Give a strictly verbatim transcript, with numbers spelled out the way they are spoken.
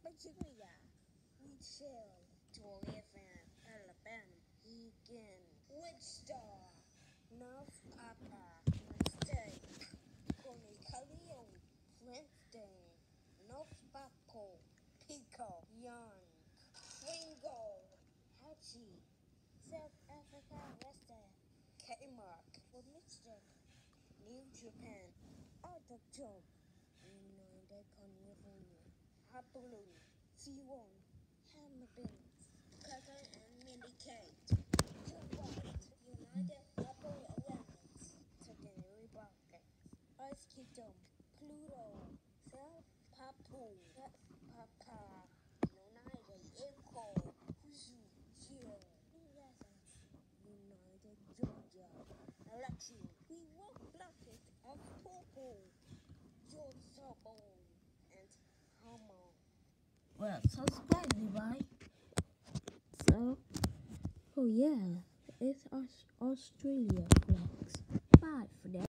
Virginia, Michelle, Torreon, Alabama, Egan, Wichita, North Papa, State, Cornelius, Princeton, North Papo, Pico, Young, Ringo, Hachi, South Africa, Western, Kmart, Michigan, New Japan, Arctic, United California, Honolulu, C one, Hamilton, Cover and Minicate, United Apple Alliance, Secondary Republic, Ice Kingdom, Pluto, South Papua, South Papa, United Echo, Kuzu, Geo, United Georgia, Election, we walk blocked of purple, George Sobone, and Homo. Well, subscribe, Levi. So, oh yeah, it's Aus Australia vlogs. Bye for that.